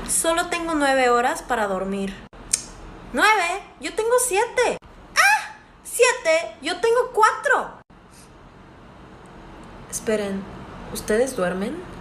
Solo tengo 9 horas para dormir. ¿9? Yo tengo 7. ¡Ah! 7. Yo tengo 4. Esperen, ¿ustedes duermen?